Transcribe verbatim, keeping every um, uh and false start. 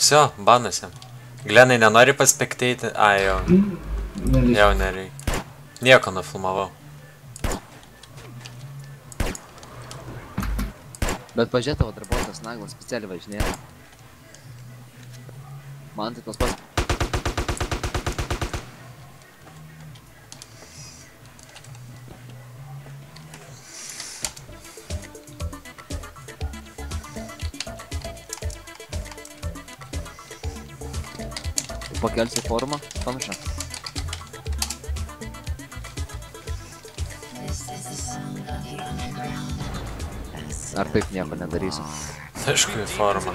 Visio, banasi. Glenai nenori paspekteiti? Ai, jau. Jau nereikia. Nieko nufilmavau. Bet pažiūrėt, tavo darbuotojas naglas specialiai važinėja. Man tai tos pats. Pakelsi formą, panašu. Ar taip nieko nedarysiu? Aišku, į formą.